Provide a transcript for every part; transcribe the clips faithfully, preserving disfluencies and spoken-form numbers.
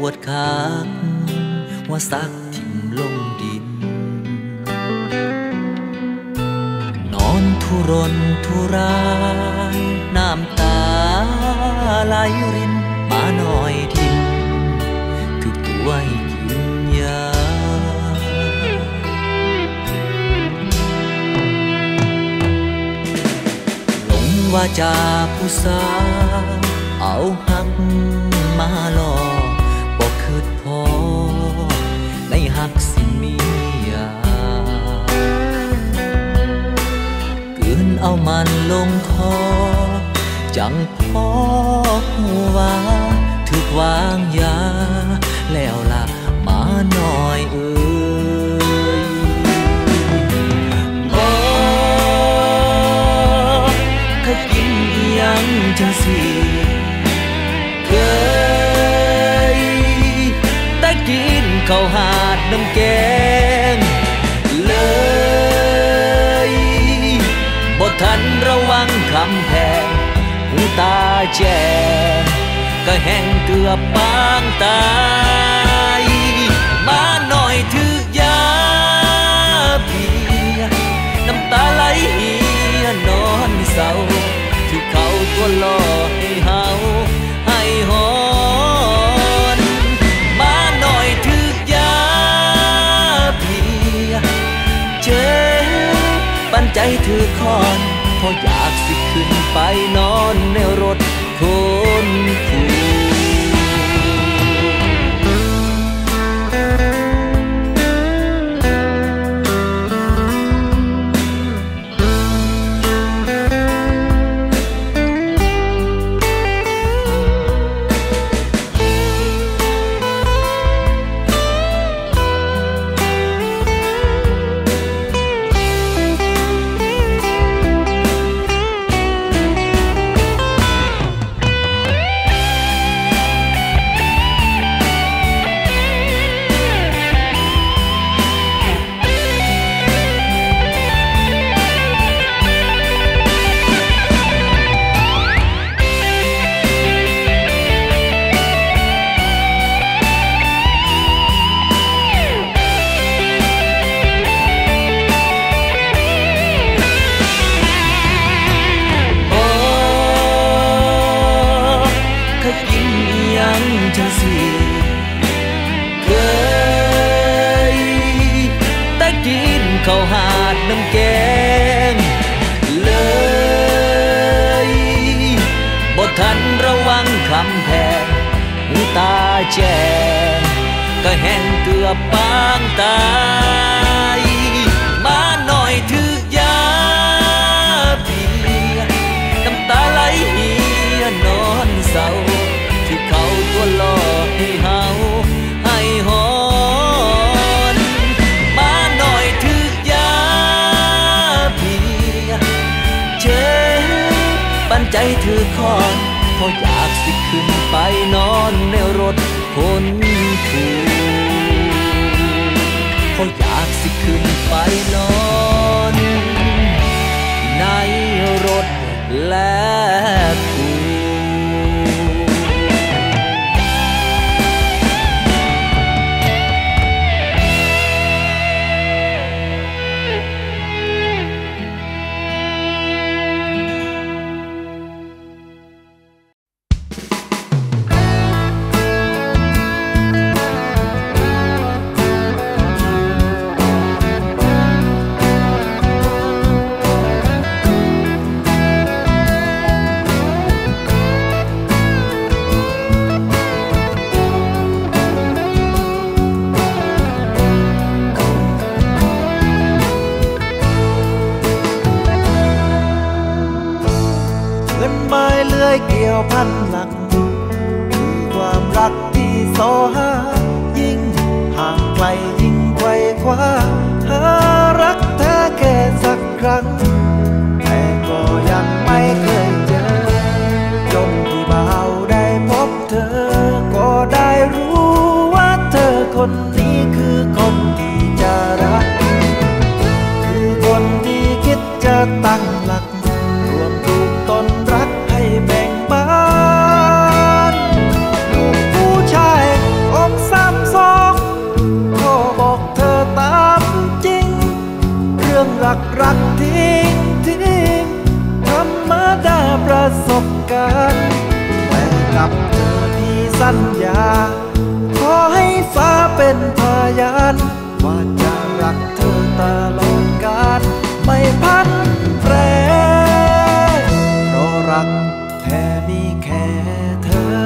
วดขาหัวซักทิ่มลงดินนอนทุรนทุรายน้ำตาไหลรินมาหน่อยทิมถึกตัวให้กินยาหลงว่าจาผู้สาวเอาหักมาหลอกบ่คิดพอในหักสิมียากืนเอามันลงคอจังพอหูว่าถึกวางยาแล้วล่ะมาหน่อยเอ้ยบ่เคยกินอิหยังจังสิเคยแต่กินข้าวหาดน้ำแกงเลยบ่ทันระวังคำแพงหูตาแจ้งก็แห้งเกือบปางตายมาหน่อยถึกยาเพียน้ำตาไหลเหียนอนเศร้าถึกเขาตัวล่อให้เฮาให้หอนมาหน่อยถึกยาเพียเจ็บปันใจถือคอนพออยากสิขึ้นไปนอนในรถคนผู้จังสิเคยแต่กินข้าวหาดน้ำแกงเลยบ่ทันระวังคำแพงหูตาแจ้งก็แห้งเกือบปางตายมาหน่อยถึกยาเพียน้ำตาไหลเหียนอนเศร้าที่เขาตัวล่อให้เฮาให้หอนมาหน่อยถึกยาเพียเจ็บปันใจถือคอนพออยากสิขึ้นไปนอนในรถคนผู้พออยากสิขึ้นไปนอนในรถและผู้เกี่ยวพันหลักคือความรักที่โซหายิ่งห่างไกลยิ่งไขว่คว้าหารักแท้แค่สักครั้งแต่ก็ยังไม่เคยเจอจนที่บ่าวได้พบเธอก็ได้รู้ว่าเธอคนนี้คือคนที่จะรักคือคนที่คิดจะตั้งหลักรวมทุกต้นรักให้แบ่งบานลูกผู้ชายโอ้สัญญาขอให้ฟ้าเป็นพยานว่าจะรักเธอตลอดกาลไม่พันแปรเพราะรักแท้มีแค่เธอ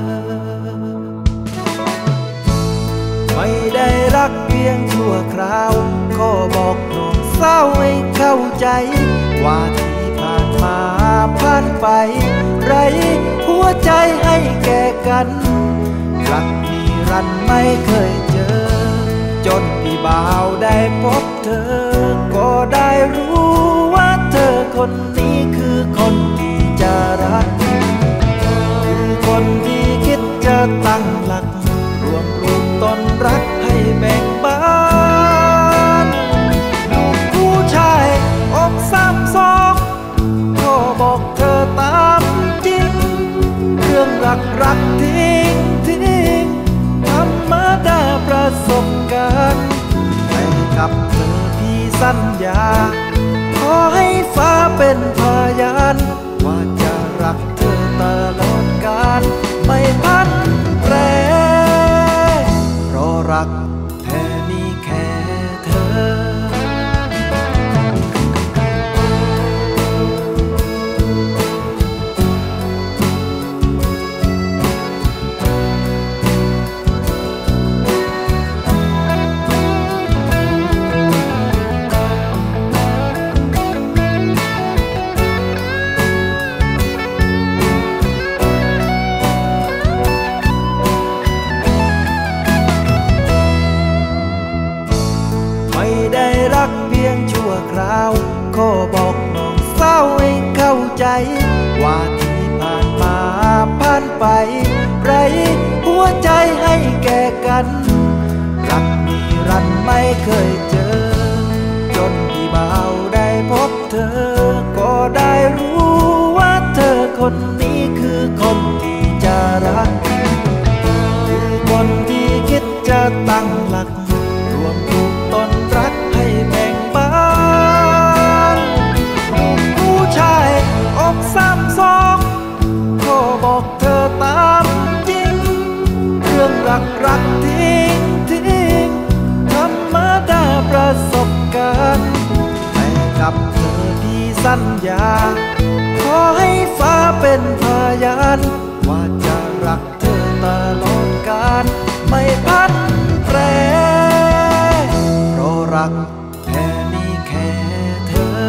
ไม่ได้รักเพียงชั่วคราวก็บอกน้องเศร้าให้เข้าใจว่าที่ผ่านมาผ่านไปไรหัวใจให้แก่กันรักนิรันดร์ไม่เคยเจอจนพี่บ่าวได้พบเธอก็ได้รู้ว่าเธอคนนี้คือคนที่จะรักคือคนที่คิดจะตั้งหลักรวมปลูกต้นรักให้แบ่งบานลูกผู้ชายอกซ้ำซอกก็บอกเธอตามจริงเรื่องรักรักทิ้งทิ้งธรรมดาประสบการณ์แต่กับเธอพี่สัญญาขอให้ฟ้าเป็นพยานว่าจะรักเธอตลอดกาลไม่พันแปรเพราะรักแท้มีแค่เธอก็บอกน้องเศร้าให้เข้าใจว่าที่ผ่านมาผ่านไปไรหัวใจให้แก่กันรักนิรันดร์ไม่เคยเจอจนพี่บ่าวได้พบเธอก็ได้รู้ว่าเธอคนนี้คือคนที่จะรักคือคนที่คิดจะตั้งหลักรวมปลูกต้นรักให้แบ่งบานอกซ้ำซอกก็บอกเธอตามจริงเรื่องรักรักทิ้งทิ้งธรรมดาประสบการณ์แต่กับเธอพี่สัญญาขอให้ฟ้าเป็นพยานว่าจะรักเธอตลอดกาลไม่พันแปรเพราะรักแท้มีแค่เธอ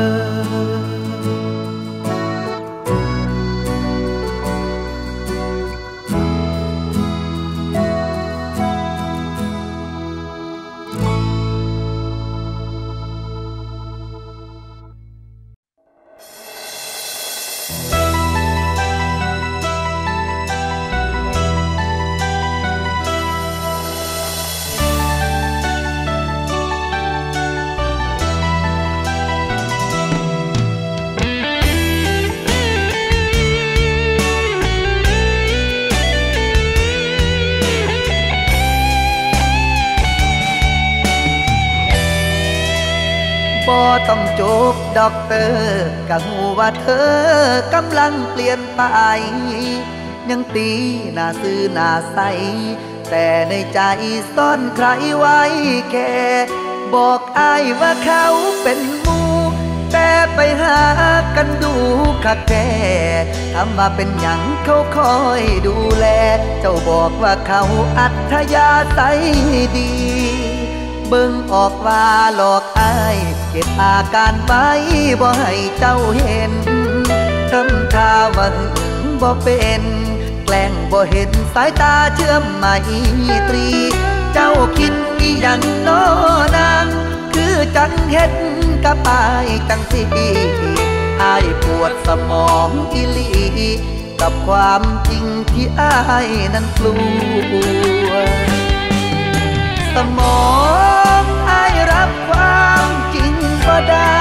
บ่ต้องจบด็อกเตอร์ก็หูว่าเธอกำลังเปลี่ยนไปยังตีหน้าซื่อหน้าใสแต่ในใจซ่อนใครไว้แค่บอกอ้ายว่าเขาเป็นหมู่แต่ไปหากันดูคักแท้ทำมาเป็นหยังเขาคอยดูแลเจ้าบอกว่าเขาอัธยาศัยดีเบิ่งออกว่าหลอกอ้ายเก็บอาการไว้บ่ให้เจ้าเห็นทำท่าว่าหึงบ่เป็นแกล้งบ่เห็นสายตาเชื่อมไมตรีเจ้าคิดอีหยังน้อนางคือจังเฮ็ดกับอ้ายจังสิอ้ายปวดสมองอีหลีกับความจริงที่อ้ายนั้นกลัวสมองอ้ายรับความจริงบ่ได้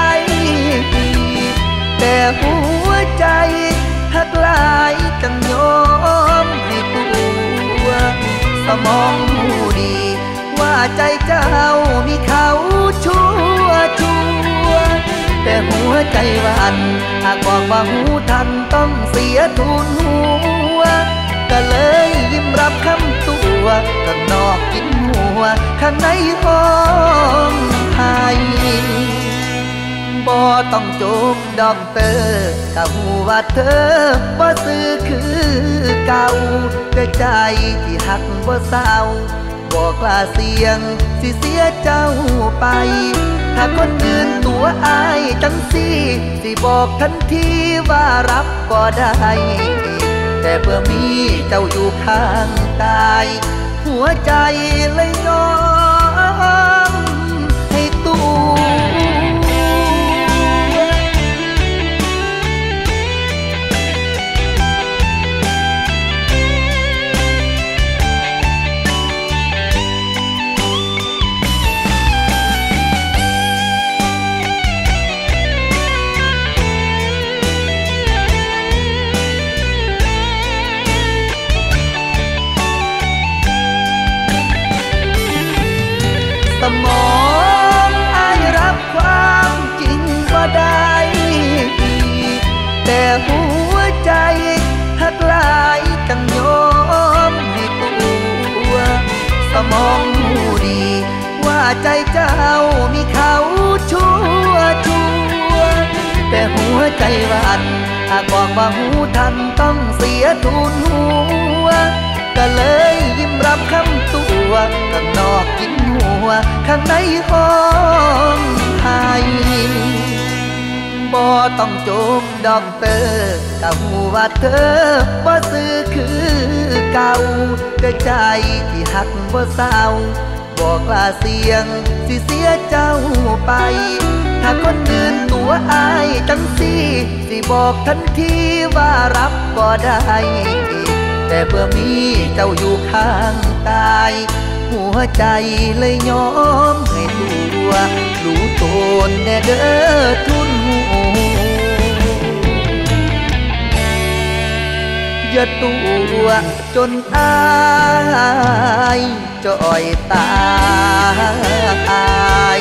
แต่หัวใจหักหลายจังยอมให้ตัวสมองหูดีว่าใจเจ้ามีเขาชั่วชั่วแต่หัวใจหวั่นหากบอกว่าหูทันต้องเสียทุนหัวกก็เลยยิ้มรับคำตัวข้างนอกกินหัวข้างในห้องไห้บ่ต้องจบด็อกเตอร์ก็หูว่าเธอบ่ซื่อคือเก่าแต่ใจที่หักบ่เศร้าบ่กล้าเสี่ยงสิเสียเจ้าไปถ้าคนอื่นตัวอายจังสิสิบอกทันทีว่ารับก็ได้แต่เพื่อมีเจ้าอยู่ข้างกายหัวใจเลยยอมให้ตู้สมองอายรับความจริงก็ได้แต่หัวใจหักหลายจังยอมให้ตัวสมองหูดีว่าใจเจ้ามีเขาชั่วชั่วแต่หัวใจหวั่นหากบอกว่าหูทันต้องเสียทุนหัวก็เลยยิ้มรับคำตัวข้างนอกกินหัวข้างในห้องไห้บ่ต้องจบด็อกเตอร์ก็หูว่าเธอบ่ซื่อคือเก่าแต่ใจที่หักบ่เศร้าบ่กล้าเสี่ยงสิเสียเจ้าไปถ้าคนอื่นตัวอายจังสิสิบอกทันทีว่ารับก็ได้แต่เพื่อมีเจ้าอยู่ข้างกายหัวใจเลยยอมให้ตัวรู้ตนแน่เด้อทุนหูอย่าตัวจนอายจ่อยตาย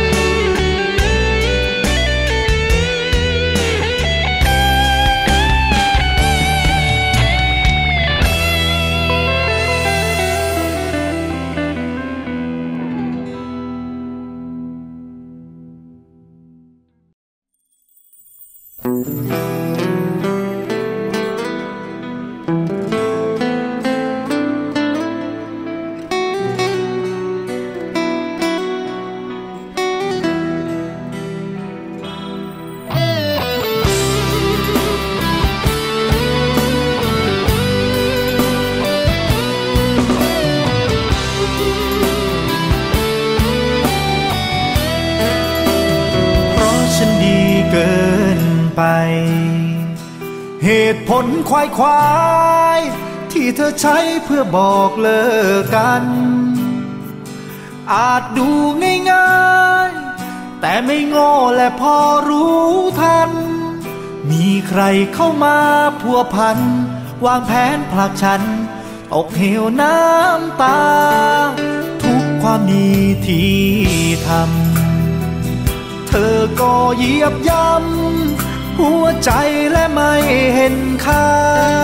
เหตุผลควายควายที่เธอใช้เพื่อบอกเลิกกันอาจดูง่ายๆแต่ไม่โง่และพอรู้ทันมีใครเข้ามาพัวพันวางแผนผลักฉันตกเหวน้ำตาทุกความดีที่ทำเธอก็เหยียบย่ำหัวใจและไม่เห็นค่า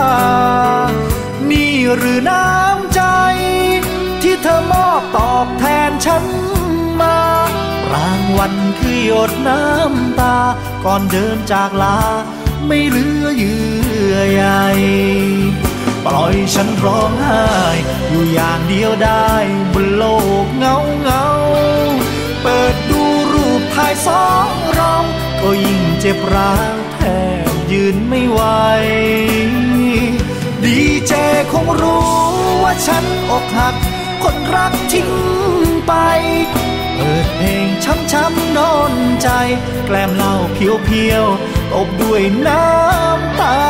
นี่หรือน้ำใจที่เธอมอบตอบแทนฉันมารางวัลคือหยดน้ำตาก่อนเดินจากลาไม่เหลือเยื่อใยปล่อยฉันร้องไห้อยู่อย่างเดียวได้บนโลกเงาเงาเปิดดูรูปถ่ายสองเราก็ยิ่งเจ็บร้าวแทบยืนไม่ไหวดีเจคงรู้ว่าฉันอกหักคนรักทิ้งไปเปิดเพลงช้ำๆนอนใจแกล้มเหล้าเพียวๆตบด้วยน้ำตา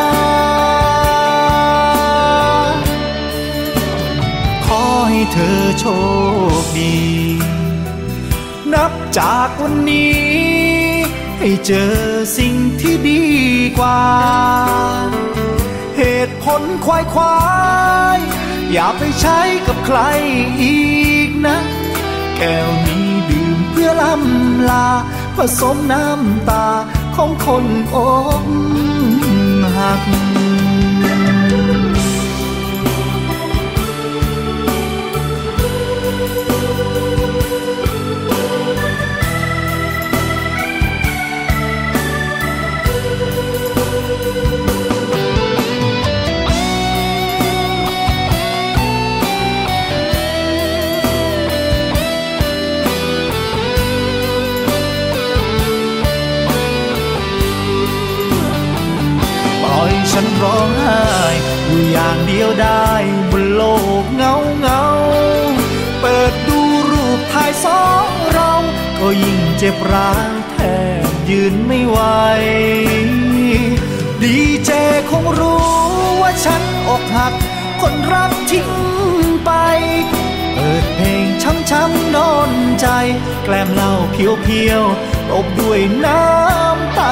ขอให้เธอโชคดีนับจากวันนี้ให้เจอสิ่งที่ดีกว่าเหตุผลควายควายอย่าไปใช้กับใครอีกนะแก้วนี้ดื่มเพื่อล้ำลาผสมน้ำตาของคนอกหักเดียวได้บนโลกเงาเงาเปิดดูรูปถ่ายสองเราก็ยิ่งเจ็บร้าวแทบยืนไม่ไหวดีเจคงรู้ว่าฉันอกหักคนรักทิ้งไปเปิดเพลงช้ำๆนอนใจแกล้มเหล้าเพียวๆตบด้วยน้ำตา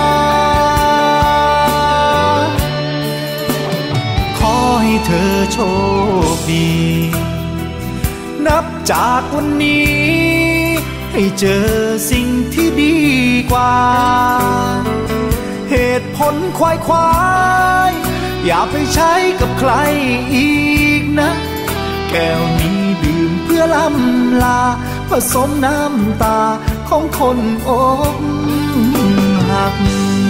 ขอให้เธอโชคดีนับจากวันนี้ให้เจอสิ่งที่ดีกว่าเหตุผลควายควายอย่าไปใช้กับใครอีกนะแก้วนี้ดื่มเพื่อล้ำลาผสมน้ำตาของคนอกหัก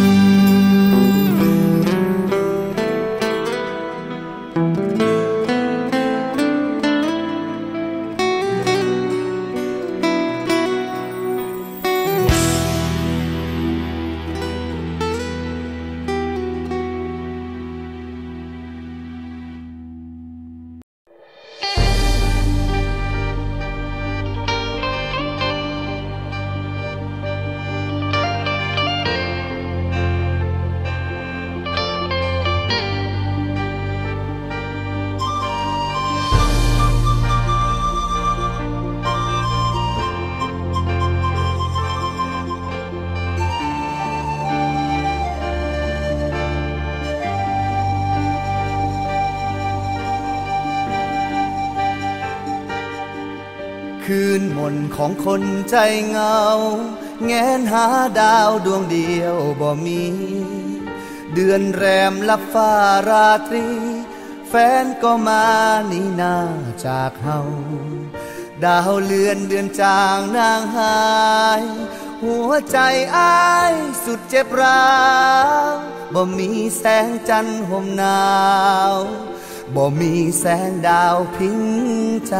คืนมนของคนใจเงาแงนหาดาวดวงเดียวบ่มีเดือนแรมลับฟ้าราตรีแฟนก็มานี่นาจากเฮาดาวเลือนเดือนจางนางหายหัวใจอ้ายสุดเจ็บร้าวบ่มีแสงจันทร์ห่มหนาวบ่มีแสงดาวพิงใจ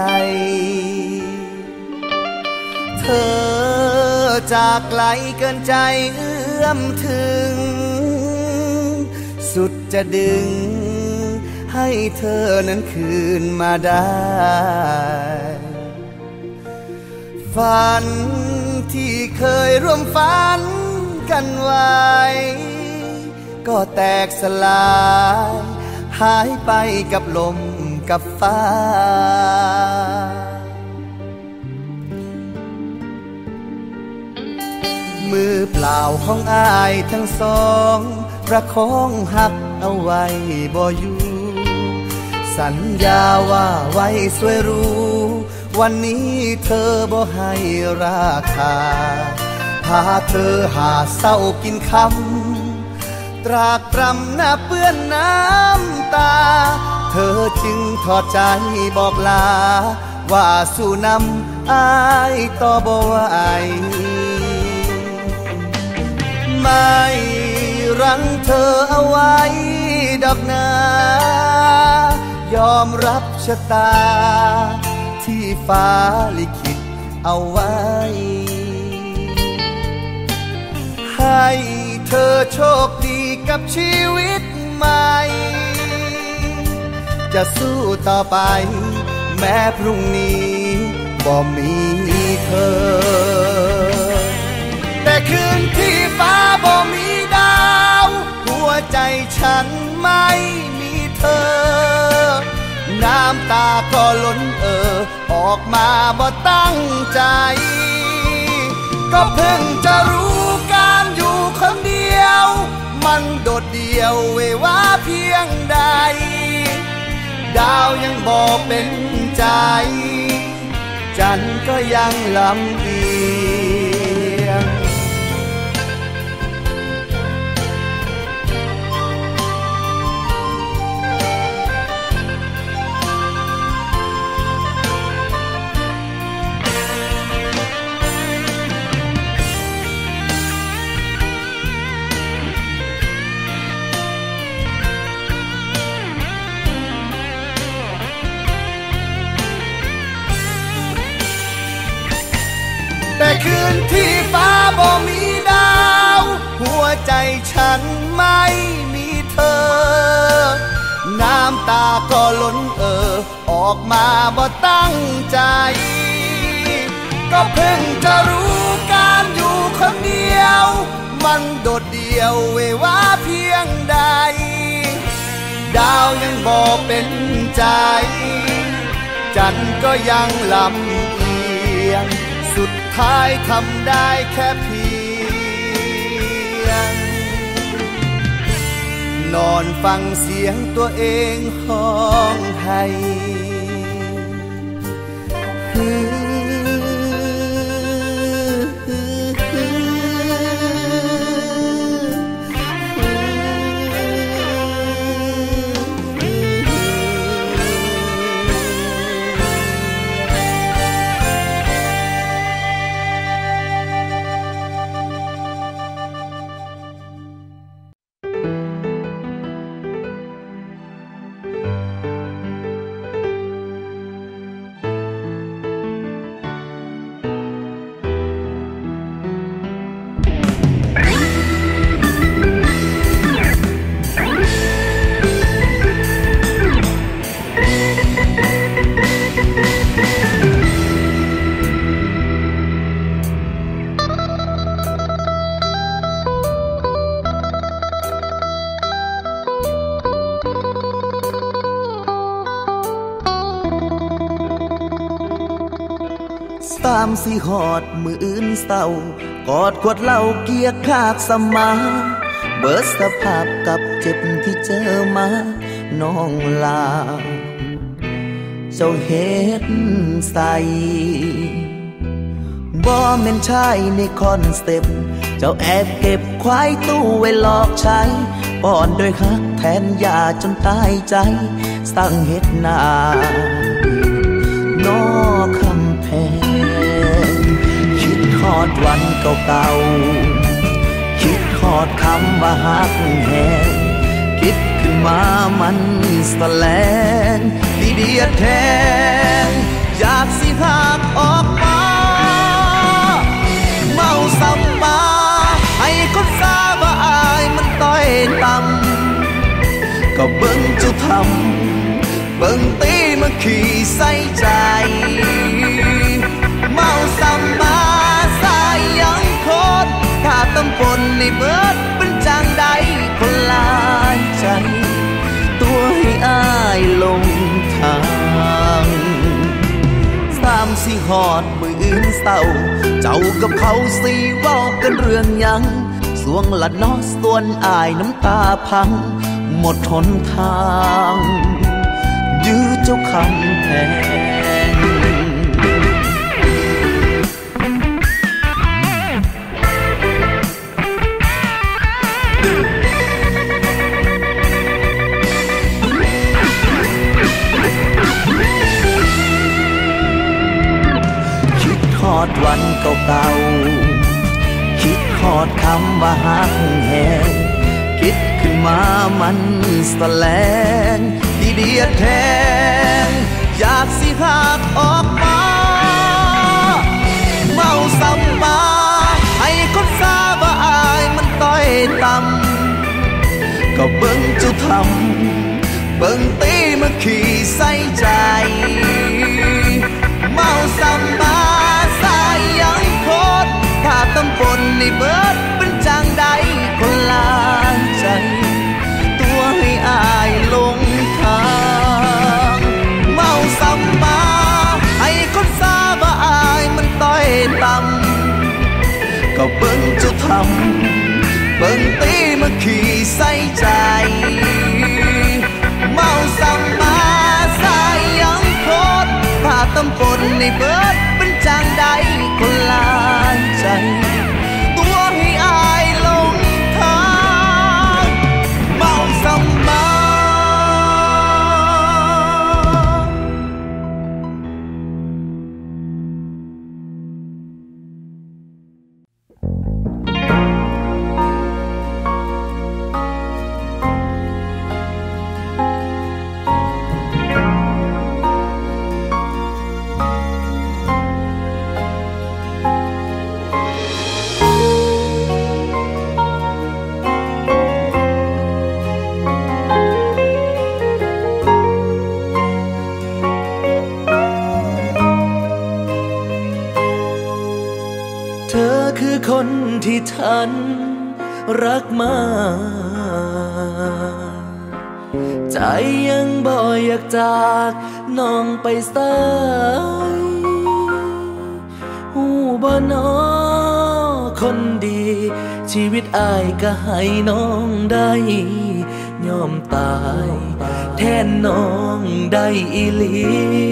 เธอจากไกลเกินใจเอื้อมถึงสุดจะดึงให้เธอนั้นคืนมาได้ฝันที่เคยร่วมฝันกันไว้ก็แตกสลายหายไปกับลมกับฟ้ามือเปล่าของอ้ายทั้งสองประคองหักเอาไว้บ่อยู่สัญญาว่าไว้สวยรู้วันนี้เธอบ่ให้ราคาพาเธอหาเศร้ากินคำตรากตรำหน้าเปื้อนน้ำตาเธอจึงทอดใจบอกลาว่าสู่นำอ้ายต่อบ่ไหวไม่รั้งเธอเอาไว้ดอกนายอมรับชะตาที่ฟ้าลิขิตเอาไว้ให้เธอโชคดีกับชีวิตใหม่จะสู้ต่อไปแม้พรุ่งนี้บ่มีเธอแต่คืนที่ฟ้าบ่มีดาวหัวใจฉันไม่มีเธอน้ำตาก็ล้นเอ่อออกมาบ่ตั้งใจก็เพิ่งจะรู้การอยู่คนเดียวมันโดดเดี่ยวเววาเพียงใดดาวยังบอกเป็นใจจันทร์ก็ยังลำเอียงแต่คืนที่ฟ้าบ่มีดาวหัวใจฉันไม่มีเธอน้ำตาก็ล้นเอ่อออกมาบ่ตั้งใจก็เพิ่งจะรู้การอยู่คนเดียวมันโดดเดี่ยวเววาเพียงใดดาวยังบ่เป็นใจจันทร์ก็ยังลำเอียงสุดท้ายทำได้แค่เพียงนอนฟังเสียงตัวเองห้องไห้ตามสิหอดมืออื่นเศร้ากอดขวดเหล้าเกียกคากสมาเบิดสภาพกับเจ็บที่เจอมาน้องลาเจ้าเฮ็ดใส่บ่แม่นชายในคอนสเต็ปเจ้าแอบเก็บควายตู้ไว้หลอกใช้ป้อนด้วยฮักแทนยาจนตายใจสั่งเฮ็ดนานอคำแพงคิดฮอดวันเก่าๆคิดฮอดคำว่าฮักแหงคิดขึ้นมามันสะแลงที่เดียดแทงอยากสิหักออกมาเมาซ้ำมาให้คนทราบว่าอายมันต้อยต่ำก็เบิ่งเจ้าทำเบิ่งตีมาขี่ใส่ใจเมาซ้ำมาสายยังคนถ้าตำปนในเบิดเป็นจังใดคนลายใจตัวให้อายลงทางสามสี่หอดมืออื่นเศร้าเจ้ากับเขาสี่เว้ากันเรื่องยังสวงละนอส่วนอายน้ำตาพังหมดหนทางยื้อเจ้าคำแพงคิดฮอดวันเก่าๆคิดฮอดคำว่าฮักแหงคิดขึ้นมามันสะแลงที่เดียดแทงอยากสิหักออกมาเมาซ้ำมาให้คนทราบว่าอายมันต้อยต่ำก็เบิ่งเจ้าทำเบิ่งตีมาขี่ใส่ใจเมาซ้ำมาสายยังโคตรถ้าตำปนในเบิดเป็นจังใดคนลายใจตัวให้อายลงทางเมาซ้ำมาให้คนทราบว่าอายมันต้อยต่ำก็เบิ่งเจ้าทำเบิ่งตีมาขี่ใส่ใจเมาซ้ำมาสายยังโคตรถ้าตำปนในเบิดเป็นจังใดคนลายใจตัวให้อายลงทางเมาซ้ำมาคนที่ฉันรักมาใจยังบ่อยากจากน้องไปไสหูบ่น้อคนดีชีวิตอายก็ให้น้องได้ยอมตายแทนน้องได้อีหลี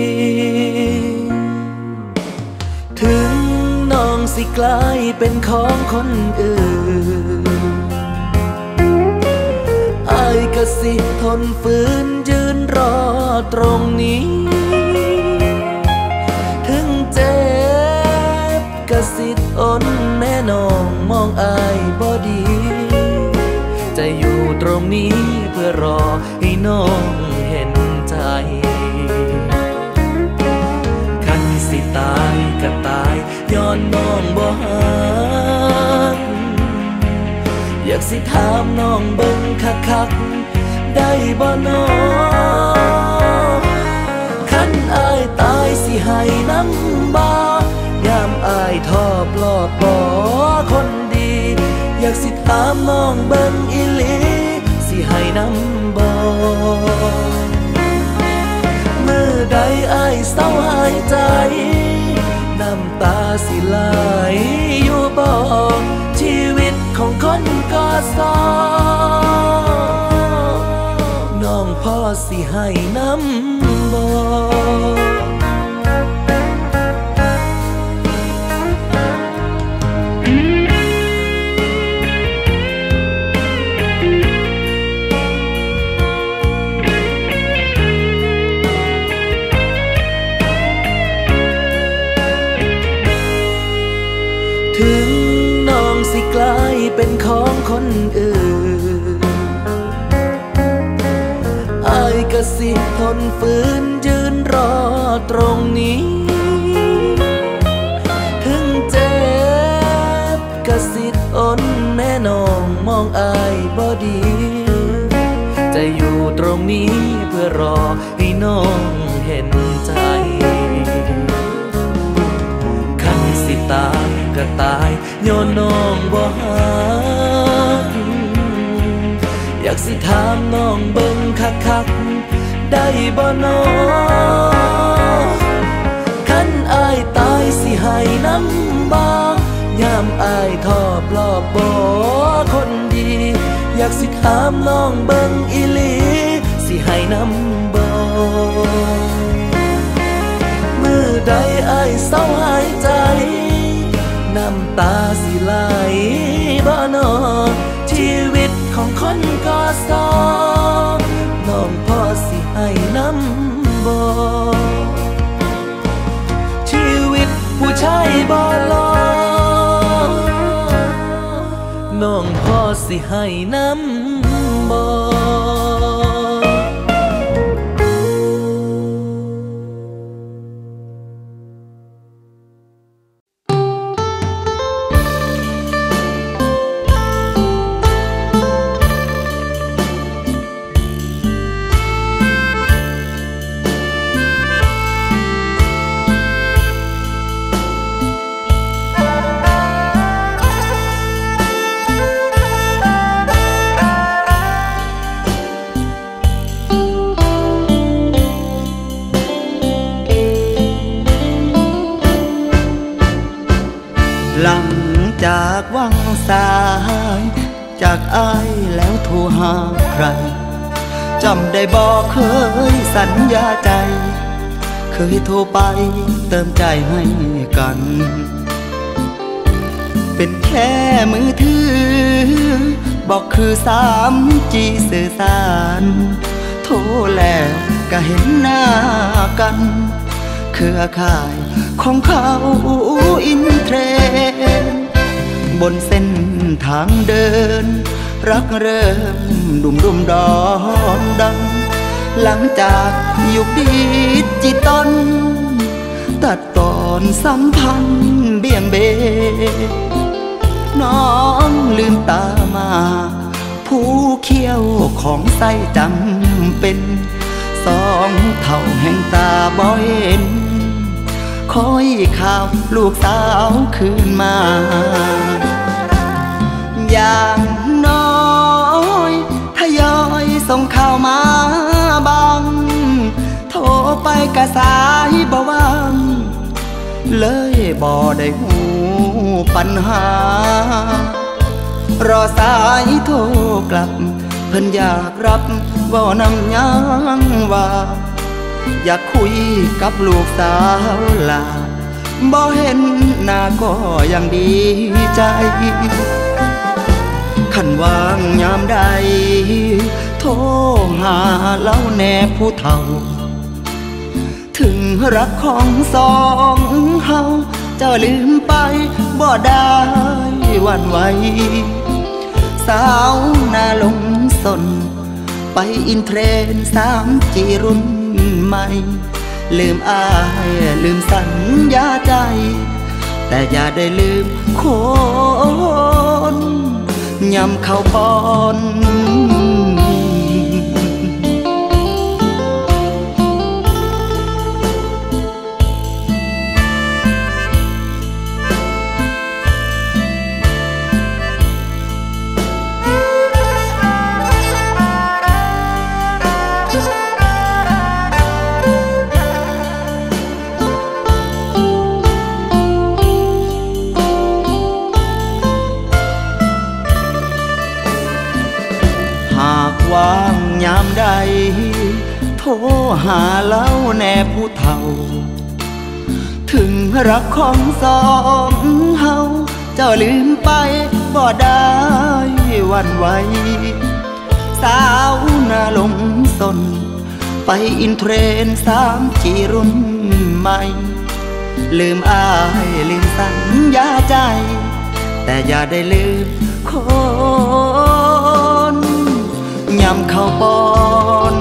ถึงน้องสิกลายเป็นของคนอื่นอายก็สิทนฝืนยืนรอตรงนี้ถึงเจ็บก็สิทนแน่น้องมองอายบ่ดีจะอยู่ตรงนี้เพื่อรอให้น้องเห็นใจคันสิตายก็ตายย้อนน้องบ่ฮักอยากสิถามน้องเบิ่งคักๆได้บ่น้อคันอายตายสิให้น้ำบ่ยามอายทอปลอบบ่คนดีอยากสิถามน้องเบิ่งอีหลีสิให้น้ำบ่มื้อใดอายเศร้าหายใจน้ำตาสิไหลอยู่บ่ชีวิตของคนก่อสร้างน้องพ่อสิให้น้ำบ่ถึงน้องสิกลายเป็นของคนอื่นอายก็สิทนฝืนยืนรอตรงนี้ถึงเจ็บก็สิทนแน่น้องมองอายบ่ดีจะอยู่ตรงนี้เพื่อรอให้น้องเห็นใจคันสิตายก็ตายย้อนน้องบ่ฮักอยากสิถามน้องเบิ่งคักๆได้บ่น้อคันอายตายสิให้น้ำบ่ยามอายทอปลอบบ่คนดีอยากสิถามน้องเบิ่งอีหลีสิให้น้ำบ่มื้อใดอายเศร้าหายใจน้ำตาสิไหลบ่น้อชีวิตของคนก่อสร้างน้องพ่อสิให้น้ำบ่ชีวิตผู้ชายบ่หล่อน้องพ่อสิให้น้ำบ่หลังจากวังสายจากอ้ายแล้วโทรหาใครจำได้บอกเคยสัญญาใจเคยโทรไปเติมใจให้กันเป็นแค่มือถือบอกคือ สาม จี สื่อสารโทรแล้วก็เห็นหน้ากันเครือข่ายของเขาอินเทรนด์บนเส้นทางเดินรักเริ่มดุมดุมดอนดังหลังจากยุคดิจิตอลตัดตอนสัมพันธ์เบี่ยงเบนน้องลืมตามาผู้เขี้ยวของไส้จำเป็นสองเท่าแห่งตาบ่เห็นคอยข่าวลูกสาวคืนมาอย่างน้อยทยอยส่งข่าวมาบังโทรไปกะสายบ่ว่างเลยบ่ได้หูปัญหารอสายโทรกลับเพิ่นอยากรับเว้านำยังว่าอยากคุยกับลูกสาวลาบ่เห็นหน้าก็ยังดีใจขันวางยามใดโทรหาเล่าแน่ผู้เฒ่าถึงรักของสองเฮาเจ้าลืมไปบ่ได้หวั่นไหวสาวนาลงสนไปอินเทรนสามจีรุ่นใหม่ลืมอายลืมสัญญาใจแต่อย่าได้ลืมคนยำเข้าปอนวางยามใดโทรหาเล่าแน่ผู้เฒ่าถึงรักของสองเฮาเจ้าลืมไปบ่ได้หวั่นไหวสาวนาลงสนไปอินเทรนสามจีรุ่นใหม่ลืมอายลืมสัญญาใจแต่อย่าได้ลืมคนยำเข้าปอน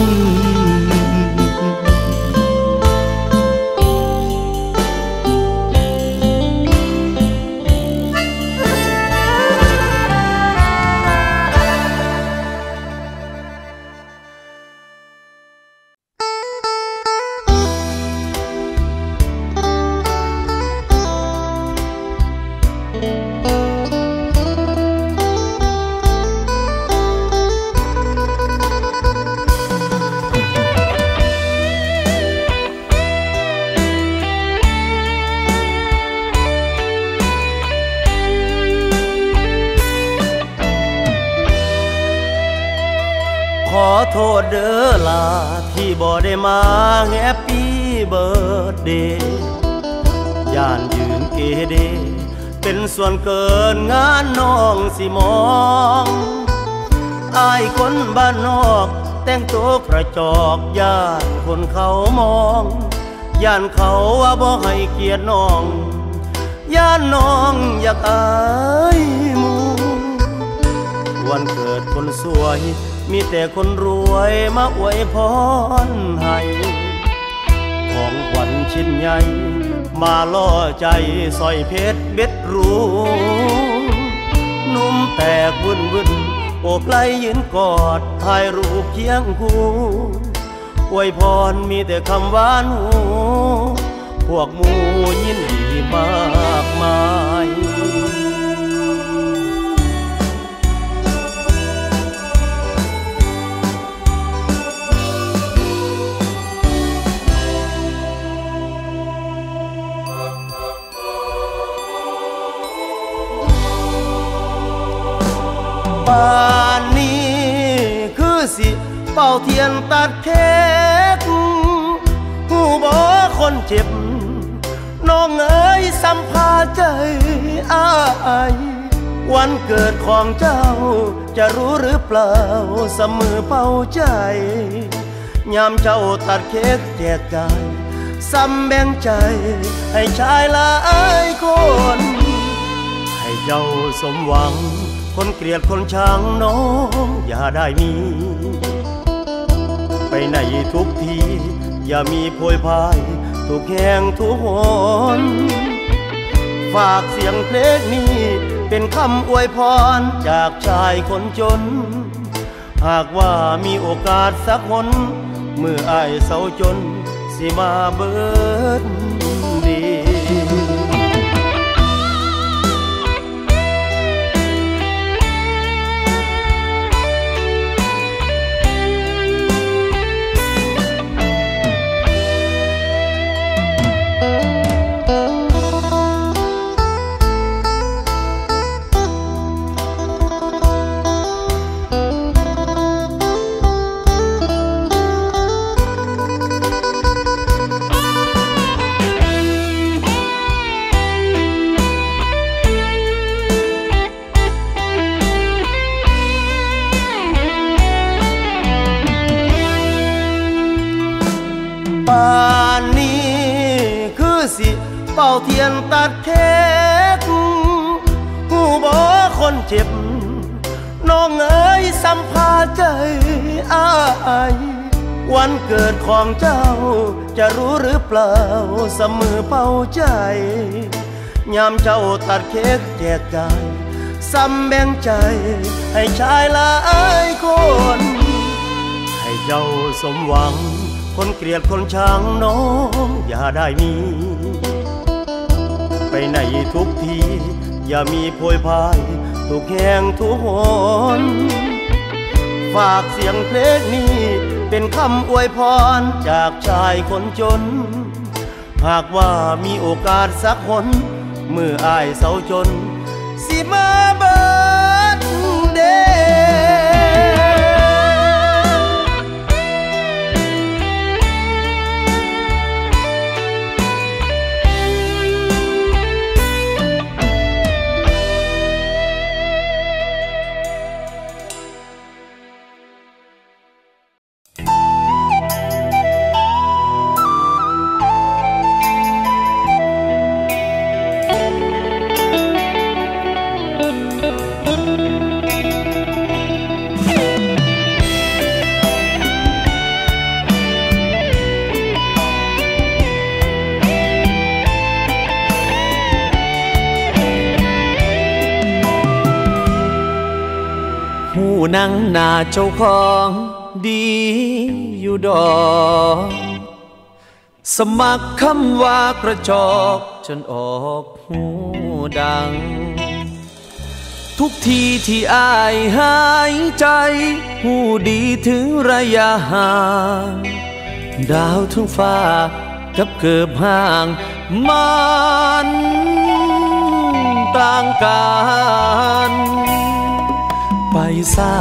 ขอโทษเด้อล่ะที่บ่ได้มาแฮปปี้เบิร์ธเดย์ย่านยืนเกเดเป็นส่วนเกินงานน้องสิมองอายคนบ้านนอกแต่งตัวกระจอกย่านคนเขามองย่านเขาว่าบ่ให้เกียรติน้องย่านน้องอยากอายหมู่วันเกิดคนสวยมีแต่คนรวยมาอวยพรให้ของขวัญชิ้นใหญ่มาล่อใจสร้อยเพชรเบ็ดรูนุ่มแตกวุ่นวุ่นโอบไหลยืนกอดถ่ายรูปเคียงคู่อวยพรมีแต่คำหวานหูพวกหมู่ยินดีมากมายป่านนี้คือสิเป่าเทียนตัดเค้กหูบ่คนเจ็บน้องเอ๋ยสัมภาใจอายวันเกิดของเจ้าจะรู้หรือเปล่าเสมอเป่าใจยามเจ้าตัดเค้กแจกจ่ายซ้ำแบ่งใจให้ชายหลายคนให้เจ้าสมหวังคนเกลียดคนชังน้องอย่าได้มีไปไหนทุกทีอย่ามีโพยพายทุกแห่งทุกหนฝากเสียงเพลงนี้เป็นคำอวยพรจากชายคนจนหากว่ามีโอกาสสักหนเมื่ออ้ายเศร้าจนสิมาเบิดดีสิเป่าเทียนตัดเค้กหูบ่คนเจ็บน้องเอ๋ยสัมภาใจอ้ายวันเกิดของเจ้าจะรู้หรือเปล่าเสมอเป่าใจยามเจ้าตัดเค้กแจกจ่ายซ้ำแบ่งใจให้ชายหลายคนให้เจ้าสมหวังคนเกลียดคนชังน้องอย่าได้มีไปไหนทุกทีอย่ามีโพยพายทุกแห่งทุกหนฝากเสียงเพลงนี้เป็นคำอวยพรจากชายคนจนหากว่ามีโอกาสสักคนเมื่ออายเศร้าจนสิมาเบิดเดนั่งหน้าเจ้าของดีอยู่ดอกสมัครคำว่ากระจอกจนออกหูดังทุกทีที่อายหายใจหูดีถึงระยะห่างดาวทั้งฟ้ากับเกือบห่างมันต่างกันไปสา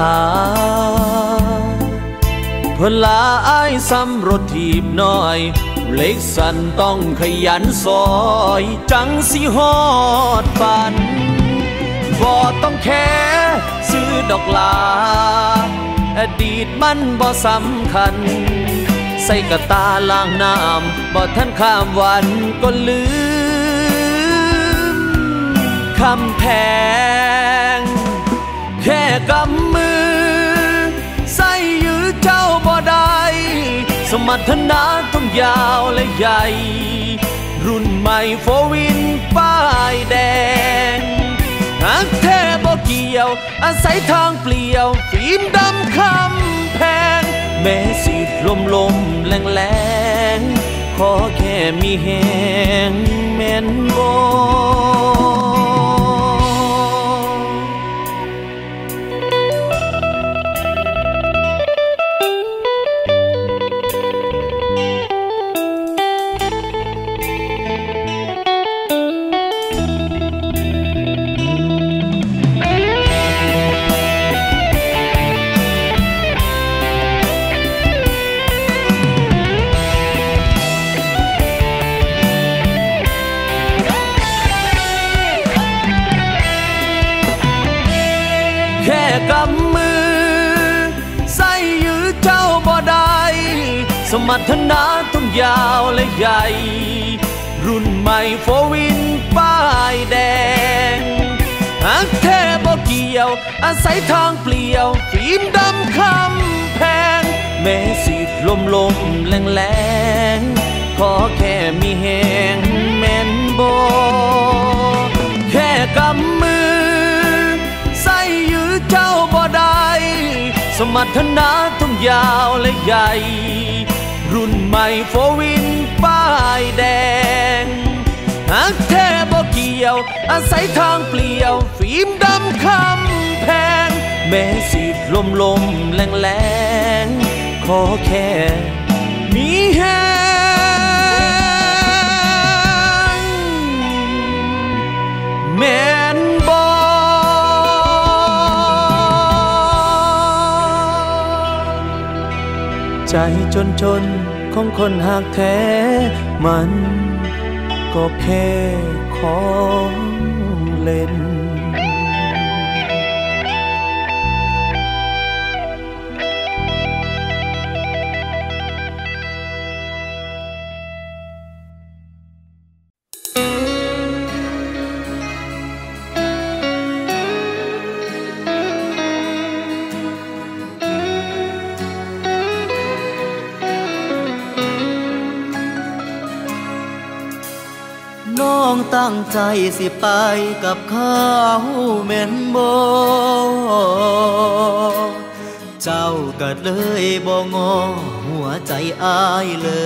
เพื่อลาอายซ้ำรถถีบน้อยเล็กสันต้องขยันซอยจังสิฮอดปันบ่ต้องแค่ซื้อดอกลาอดีตมันบ่สำคัญใส่กระตาล้างน้ำบ่ทันข้ามวันก็ลืมคำแพงแค่กำมือใส่ยื้อเจ้าบ่ได้สมรรถนะต้องยาวและใหญ่รุ่นใหม่โฟวินป้ายแดงหากแท้บ่เกี่ยวอาศัยทางเปลี่ยวฟิล์มดำคำแพงแม้สีลมลมแรงแรงขอแค่มีแหงแม่นบ่กำมือใส่ยื้อเจ้าบ่ได้สมรรถนะต้องยาวและใหญ่รุ่นใหม่โฟวินป้ายแดงหากแท้บ่เกี่ยวอาศัยทางเปลี่ยวฟิล์มดำคำแพงแม้สีลมลมแรงแรงขอแค่มีแหงแม่นบ่แค่กำมือใส่ยื้อเจ้าบ่ได้สมรรถนะต้องยาวและใหญ่รุ่นใหม่โฟวินป้ายแดงหากแท้บ่เกี่ยวอาศัยทางเปลี่ยวฟิล์มดำคำแพงแม้สีลมลมแรงแรงขอแค่มีแหงแม่นบ่ใจจนจนของคนหากแท้มันก็แค่ของเล่นน้องตั้งใจสิไปกับเขาแม่นบ่เจ้าก็เลยบ่งอหัวใจอาย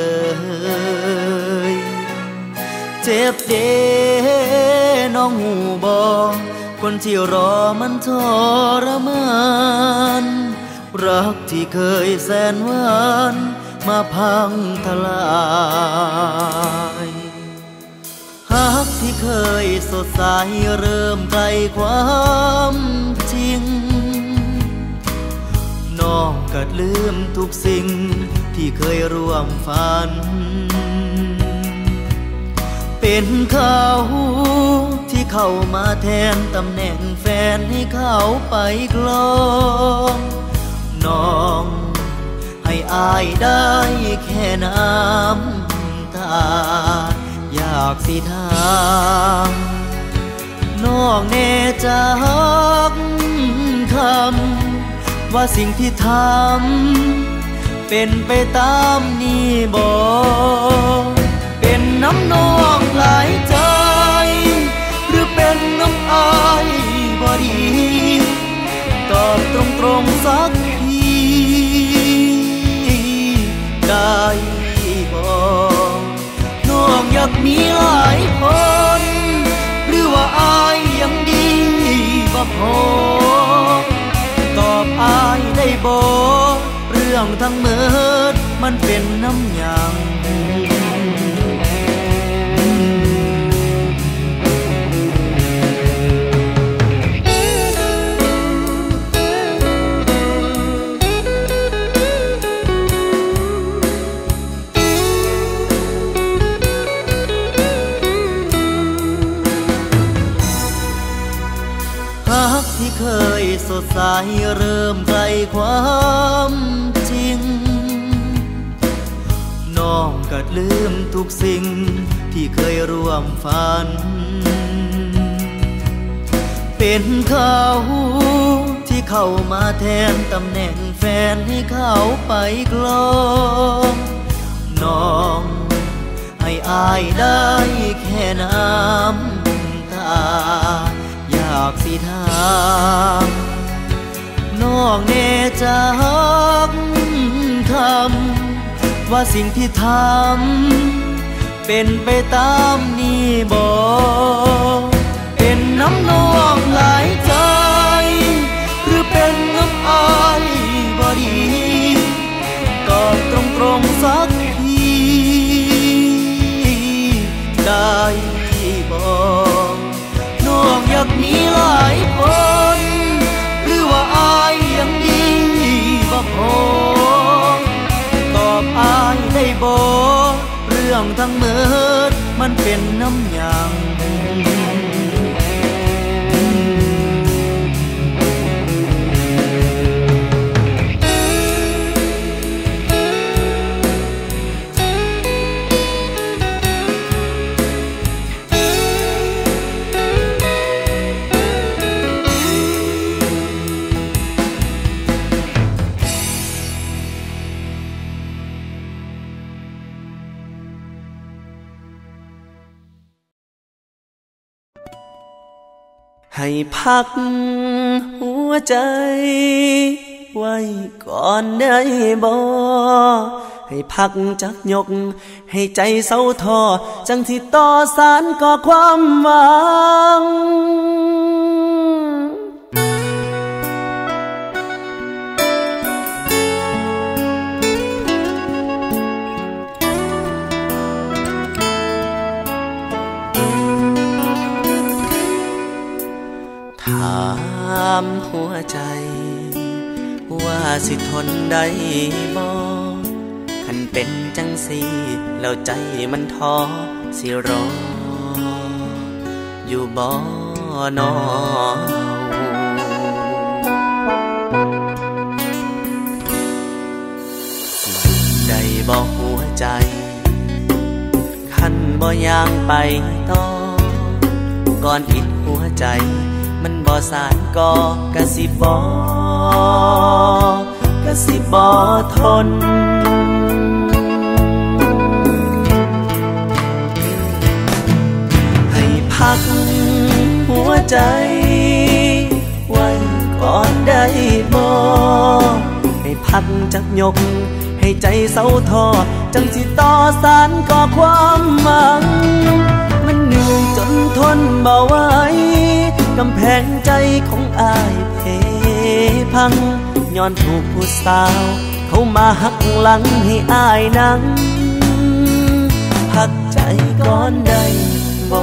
เลยเจ็บเด้น้องหูบ่คนที่รอมันทรมานรักที่เคยแสนหวานมาพังทลายรักที่เคยสดใสเริ่มไกลความจริงน้องก็ลืมทุกสิ่งที่เคยร่วมฝันเป็นเขาที่เข้ามาแทนตำแหน่งแฟนให้เขาไปกลองน้องให้อายได้แค่น้ำตาอยากสิถามน้องแน่จักคำว่าสิ่งที่ทำเป็นไปตามนี้บ่เป็นน้ำน้องหลายใจหรือเป็นน้ำอายบ่ดีตอบตรงๆสักทีได้บ่น้องอยากมีหลายคนหรือว่าอายยังดีบ่พอตอบอายได้บ่เรื่องทั้งหมดมันเป็นน้ำยางรักที่เคยสดใสเริ่มไกลความจริงน้องก็ลืมทุกสิ่งที่เคยร่วมฝันเป็นเขาที่เข้ามาแทนตำแหน่งแฟนให้เขาไปกลองน้องให้อายได้แค่น้ำตาอยากสิถามน้องแน่จักคำว่าสิ่งที่ทำเป็นไปตามนี้บ่เป็นน้ำน้องหลายใจหรือเป็นน้ำอายบ่ดีตอบตรงๆสักทีได้บ่น้องอยากมีหลายคนหรือว่าอายยังดีบ่พอตอบอายได้บ่เรื่องทั้งหมดมันเป็นน้ำยางให้พักหัวใจไว้ก่อนได้บ่ให้พักจักยกให้ใจเศร้าท้อจังที่ต่อสานก่อความหวังถามหัวใจว่าสิทนได้บ่คันเป็นจังสิแล้วใจมันท้อสิรออยู่บ่นอได้บ่หัวใจคันบ่ย่างไปต่อก่อนอิดหัวใจมันบ่สานก็กะสิบ่กะสิบ่ทนพักหัวใจไว้ก่อนได้บ่ให้พักจักยกให้ใจเศร้าท้อจังสิต่อสานก่อความหวังมันเหนื่อยจนทนบ่ไหวกำแพงใจของอ้ายเพพังย้อนถูกผู้สาวเขามาหักหลังให้อ้ายนั่งพักใจก่อนได้บ่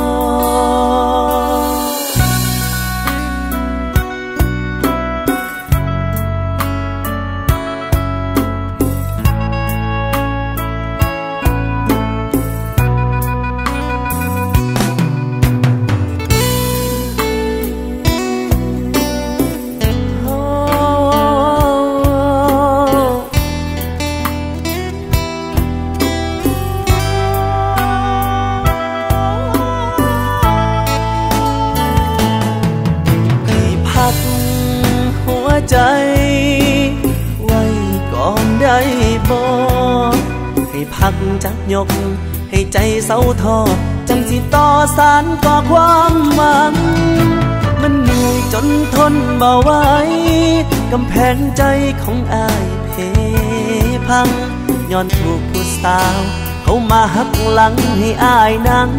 ใจไว้ก่อนได้บ่ให้พักจักยกให้ใจเศร้าท้อจังสิต่อสานก่อความหวังมันเหนื่อยจนทนบ่ไหวกำแพงใจของอ้ายเพพังย้อนถูกผู้สาวเขามาหักหลังให้อ้ายนั่ง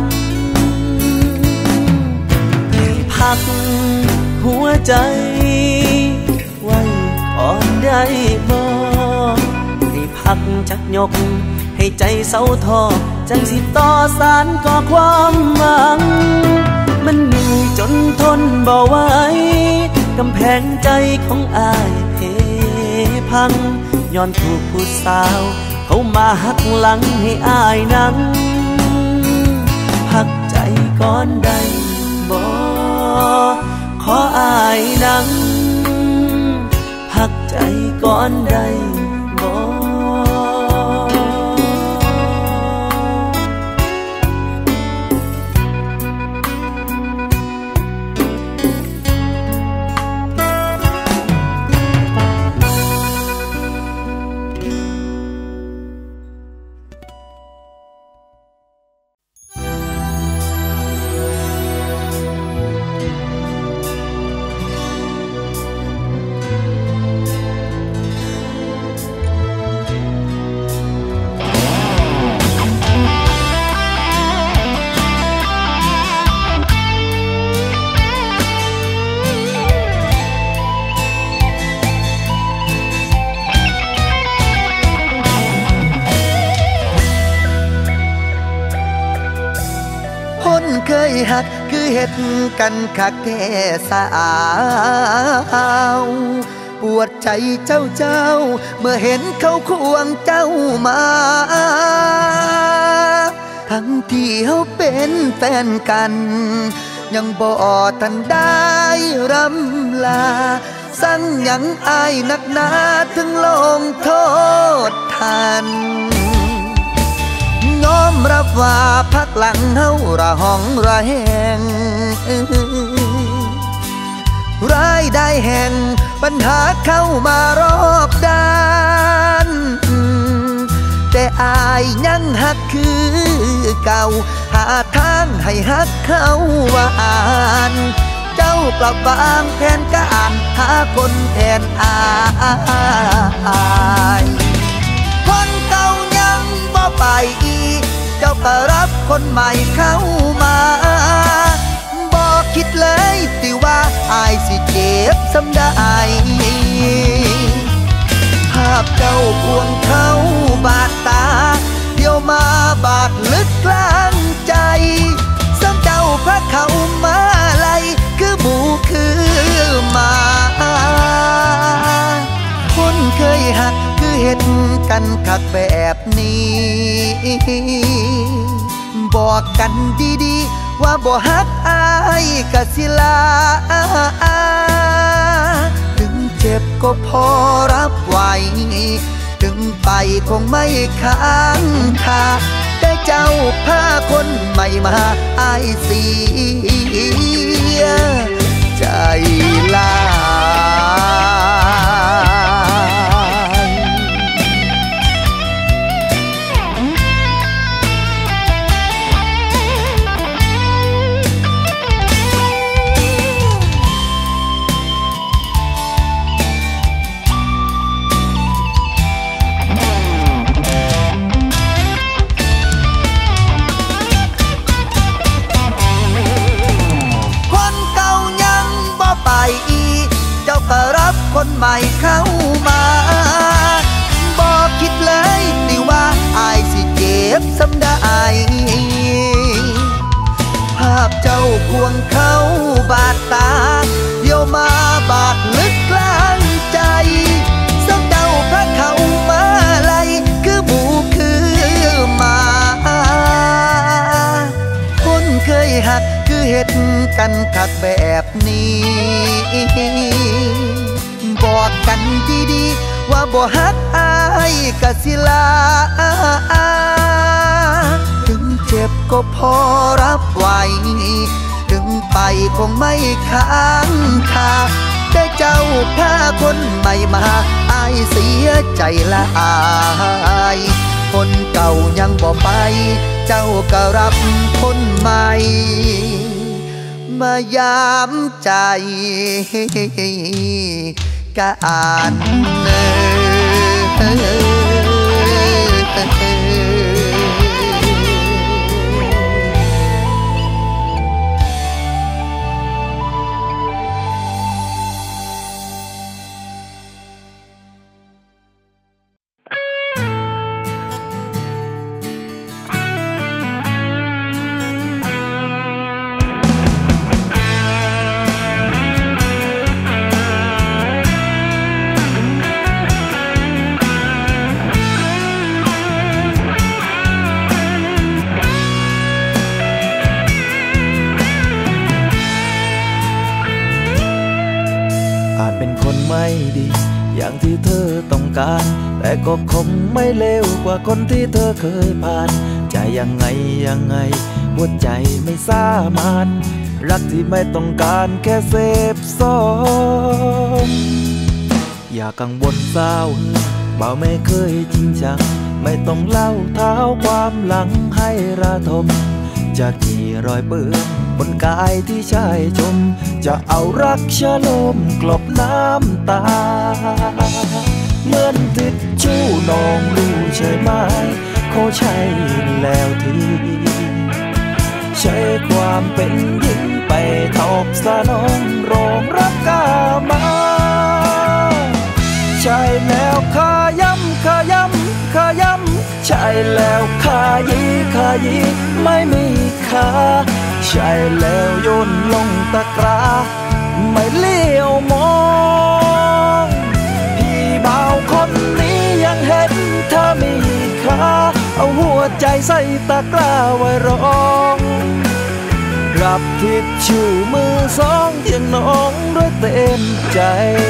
ให้พักหัวใจไว้ก่อนได้บ่ให้พักจักยกให้ใจเศร้าท้อจังสิต่อสานก่อความหวังมันเหนื่อยจนทนบ่ไหวกำแพงใจของอ้ายเพพังย้อนถูกผู้สาวเขามาหักหลังให้อ้ายนั่งพักใจก่อนได้บ่ขออ้ายนั่งพักใจก่อนได้บ่เคยหักคือเฮ็ดกันคักแท้สาวปวดใจเจ้าเจ้าเมื่อเห็นเขาควงเจ้ามาทั้งที่เขาเป็นแฟนกันยังบ่ทันได้รำลาสั่งยังอายนักหนาถึงลงโทษทันยอมรับว่าพักหลังเฮาระหองระแหงรายได้แห่งปัญหาเข้ามารอบด้านแต่อายยังหักคือเก่าหาทางให้หักเข้าวานเจ้ากลับวางแผนการหาคนแทนอายคนเก่ายังบ่ไปอีกเจ้าก็รับคนใหม่เข้ามาบอกคิดเลยติว่าอายสิเจ็บสำได้ภาพเจ้าพวงเขาบาดตาเดี๋ยวมาบาดลึกกลางใจซ้ำเจ้าพระเขามาไล่คือหมูคือหมาคนเคยหักคือเห็นกันคักแบบนี้บอกกันดีๆว่าบ่ฮักอายกะสิลาถึงเจ็บก็พอรับไหวถึงไปคงไม่ค้างคาแต่เจ้าพาคนใหม่มาอายเสียใจลาควงเขาบาดตาเดี๋ยวมาบาดลึกกลางใจสักเดาพระเขามาไล่คือหมูคือหมาคนเคยหักคือเฮ็ดกันคักแบบนี้บอกกันดีๆว่าบ่ฮักอายกะสิลาถึงเจ็บก็พอรับไหวถึงไปคงไม่ค้างคาได้เจ้าพาคนใหม่มาอายเสียใจละอายคนเก่ายังบ่ไปเจ้าก็รับคนใหม่มายามใจกะอ่านเนอย่างที่เธอต้องการแต่ก็คงไม่เลวกว่าคนที่เธอเคยผ่านจะยังไงยังไงหัวใจไม่สามารถรักที่ไม่ต้องการแค่เสพสมอย่ากังวลเศร้าเบาไม่เคยจริงจังไม่ต้องเล่าเท้าความหลังให้ระทมจะกี่รอยเปื้อนบนกายที่ชายชมจะเอารักชะโลมกลบน้ำตาเหมือนติดชู้นองรู้ใช่ไหมเขาใช่แล้วทีใช้ความเป็นหญิงไปทอบสนองรองรับกามาใช่แล้วขย้ำขย้ำขย้ำใช่แล้วขายีขายีไม่มีค่าใช่แล้วโยนลงตะกร้าไม่เลี้ยวมองพี่บ่าวคนนี้ยังเห็นเธอมีค่าเอาหัวใจใส่ตะกร้าไว้รองรับทิชชู่มือสองเยี่ยงน้องด้วยเต็มใจ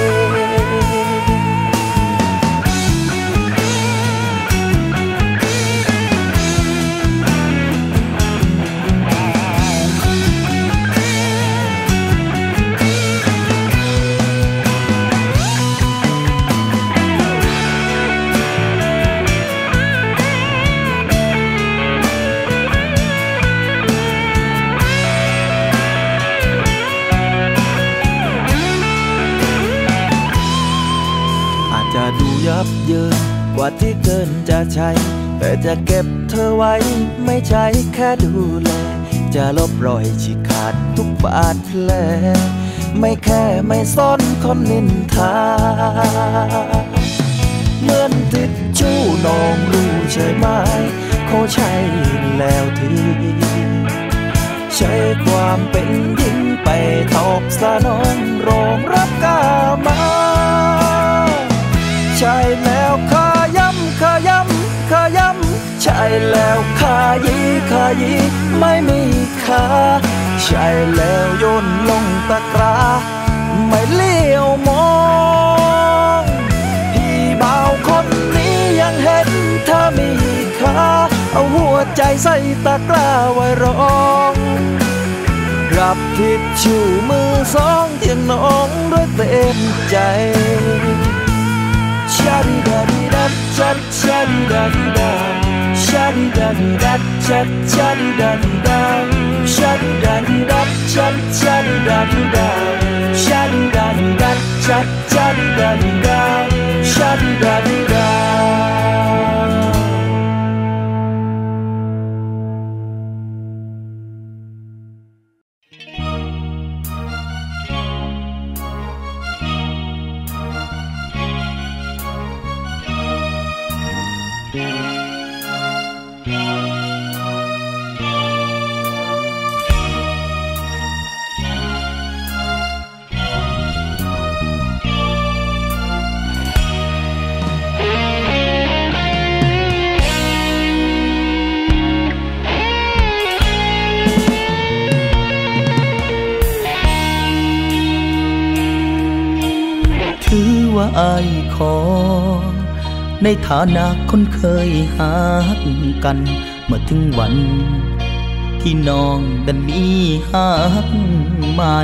ดูยับเยินกว่าที่เกินจะใช้แต่จะเก็บเธอไว้ไม่ใช่แค่ดูแลจะลบรอยฉีกขาดทุกบาดแผลไม่แค่ไม่ซ่อนคนนินทาเหมือนติดชู้นองรู้ใช่ไหมเขาใช่แล้วทีใช้ความเป็นหญิงไปทอบสนองรองรับกามาใช่แล้วขย้ำขย้ำขย้ำใช่แล้วขายีขายีไม่มีค่าใช่แล้วโยนลงตะกร้าไม่เลี้ยวมองพี่บ่าวคนนี้ยังเห็นเธอมีค่าเอาหัวใจใส่ตะกร้าไว้รองรับทิชชู่มือสองเยี่ยงน้องด้วยเต็มใจชาดิดาดิดาชัดชาดิดาดิดาชาดิดาดิดาชัดชาดิดาดิดาชาดิดาดิดาชัดชาดิดาดิดาชาดิดาดิดาชัดชาดิดาดิดาชาดิดาดิดาอ้ายขอในฐานะคนเคยหากันเมื่อถึงวันที่น้องดันมีหักใหม่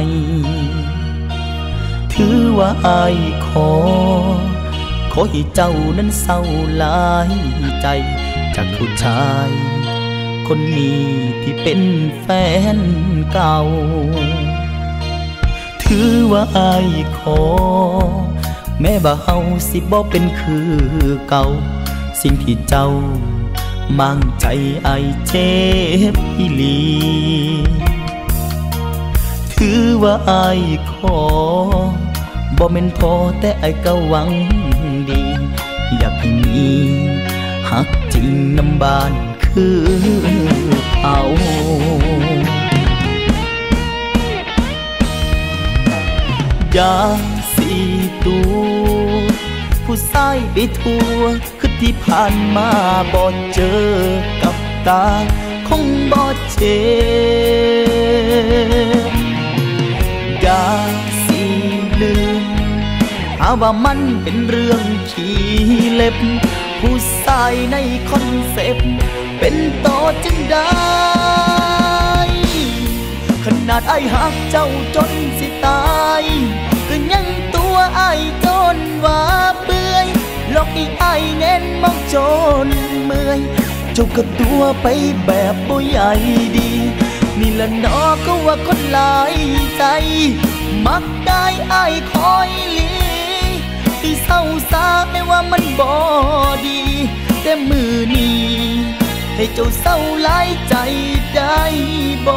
ถือว่าอ้ายขอขอให้เจ้านั้นเศร้าหลายใจจากผู้ชายคนนี้ที่เป็นแฟนเก่าถือว่าอ้ายขอแม้ว่าเฮาสิบ่เป็นคือเก่าสิ่งที่เจ้ามั่งใจอ้ายเจ็บอีหลีถือว่าอ้ายขอบ่แม่นพอแต่อ้ายก็หวังดีอยากให้มีฮักจริงน้ำบานคือเอาอย่าสีตัวผู้ชายไปทั่วคือที่ผ่านมาบ่เจอกับตาคงบ่เจ็บอย่าสีลืมหาว่ามันเป็นเรื่องขี้เล็บผู้ชายในคอนเซปต์เป็นต่อจังได้ขนาดไอ้หักเจ้าจนสิตายก็ยังตัวไอ้จนว่าเปื่อยหลอกอีไอ้เงินมองจนเมื่อยเจ้าก็ตัวไปแบบบ่ใหญ่ดีนี่ละนอก็ว่าคนหลายใจมักได้ไอ้คอยลีที่เศร้าซาไม่ว่ามันบ่ดีแต่มือนี้ให้เจ้าเศร้าหลายใจได้บ่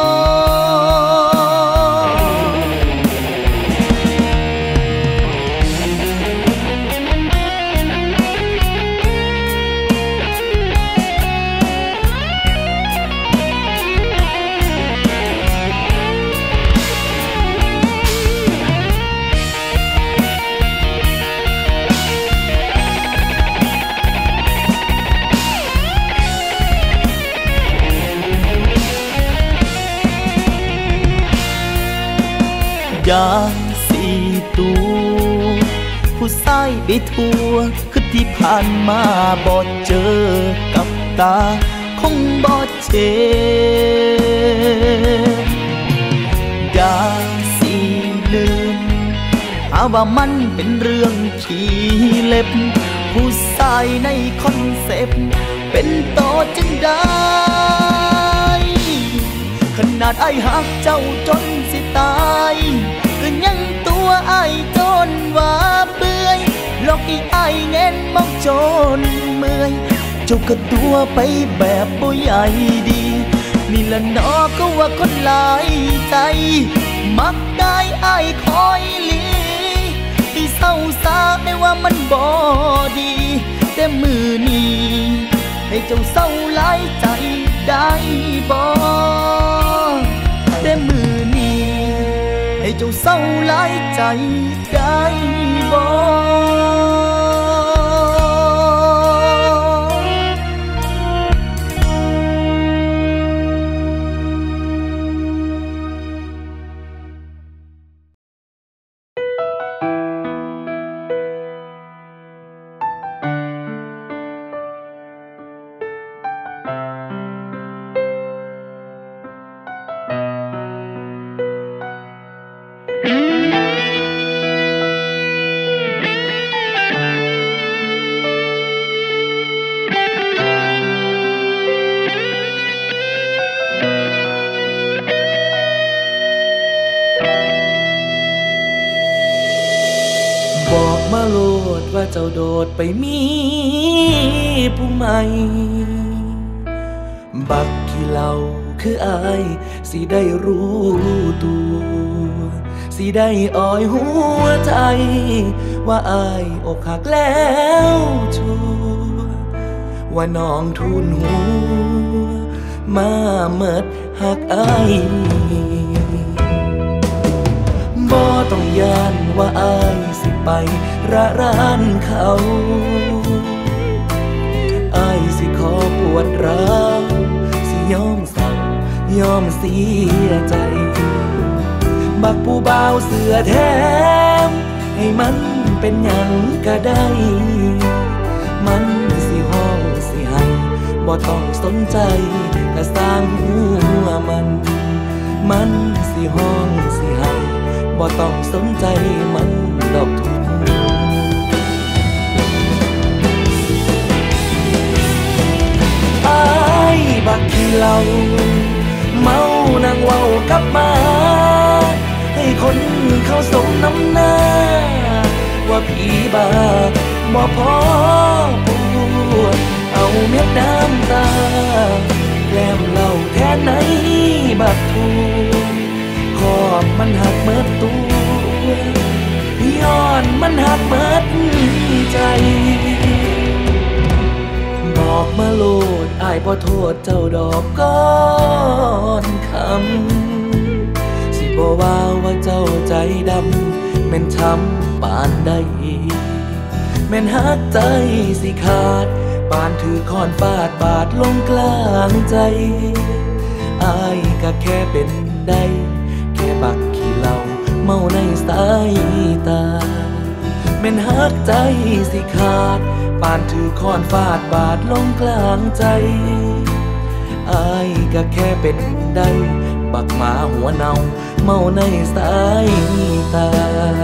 อย่างสีตัวผู้ชายไปทั่วคือที่ผ่านมาบ่เจอกับตาคงบ่เจ็บอย่างสีลืมหาว่ามันเป็นเรื่องขี้เล็บผู้ชายในคอนเซปต์เป็นต่อจังได้ขนาดไอ้หักเจ้าจนสิตายก็ยังตัวไอ้จนว่าเปื่อยหลอกอีไอ้เงินมองจนเมื่อยเจ้าก็ตัวไปแบบบ่ใหญ่ดีนี่ละนอก็ว่าคนหลายใจมักได้ไอ้คอยลีที่เศร้าซาไม่ว่ามันบ่ดีแต่มือนี้ให้เจ้าเศร้าหลายใจได้บ่แต่มือนี้ให้เจ้าเศร้าหลายใจได้บ่มาโลดว่าเจ้าโดดไปมีผู้ใหม่บักขี้เหล่าคืออายสิได้รู้ตัวสิได้อ้อยหัวใจว่าอายอกหักแล้วชัวว่าน้องทุนหัวมาเมิดหักอายบ่ต้องย่านว่าอายสิไประรานเขาอายสิขอปวดร้าวสิยอมสั่งยอมเสียใจบักผู้บ่าวเสือแถมให้มันเป็นหยังก็ได้มันสิห้องสิให้บ่ต้องสนใจก็สร้างหัวมันมันสิห้องสิให้บ่ต้องสนใจมันดอกทุกอ้ายบักขี้เหล้าเมานั่งเว้ากับมาให้คนเขาสมน้ำหน้าว่าผีบ้าบ่พอปวดเอาเม็ดน้ำตาแกล้มเหล้าแทนไหนบักทูขอบมันหักเมิดตัวย้อนมันหักเมิดใจบอกมาโลดอ้ายบ่โทษเจ้าดอกก้อนคำสิบ่ว่าว่าเจ้าใจดำแม่นช้ำปานใดแม่นหักใจสิขาดปานถือค้อนฟาดบาดลงกลางใจอ้ายก็แค่เป็นได้แค่บักขี้เหล้าเมาในสายตาแม่นหักใจสิขาดปานถือค้อนฟาดบาดลงกลางใจอ้ายก็แค่เป็นได้บักหมาหัวเนาเมาในสายตา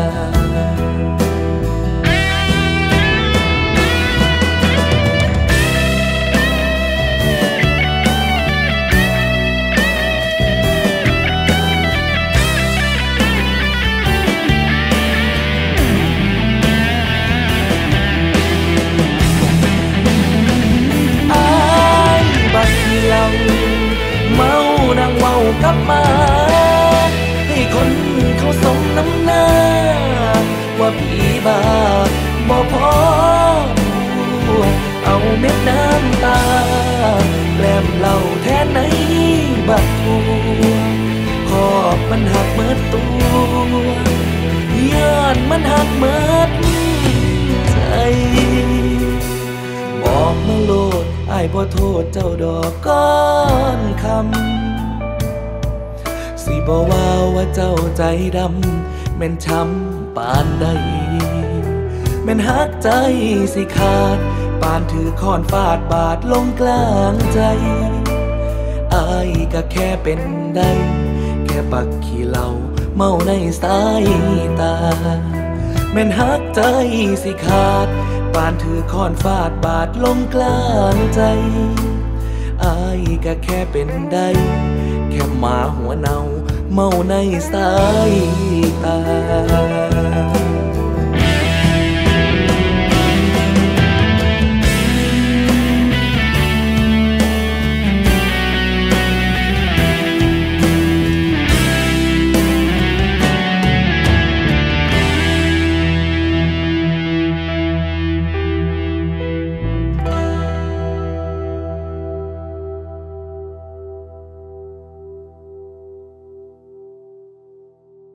เมานั่งเว้ากับมาให้คนเขาสมน้ำหน้าว่าผีบ้าบ่พอเอาเม็ดน้ำตาแกล้มเหล้าแทนไหนบักทูขอบมันหักเมิดตัวย้อนมันหักเมิดใจบอกมาโลดอ้ายบ่โทษเจ้าดอกก้อนคำสิบ่ว่าว่าเจ้าใจดำแม่นช้ำปานใดแม่นหักใจสิขาดปานถือค้อนฟาดบาดลงกลางใจอ้ายก็แค่เป็นได้แค่บักขี้เหล้าเมาในสายตาแม่นหักใจสิขาดปานถือค้อนฟาดบาดลงกลางใจอ้ายก็แค่เป็นได้แค่หมาหัวเนาเมาในสายตา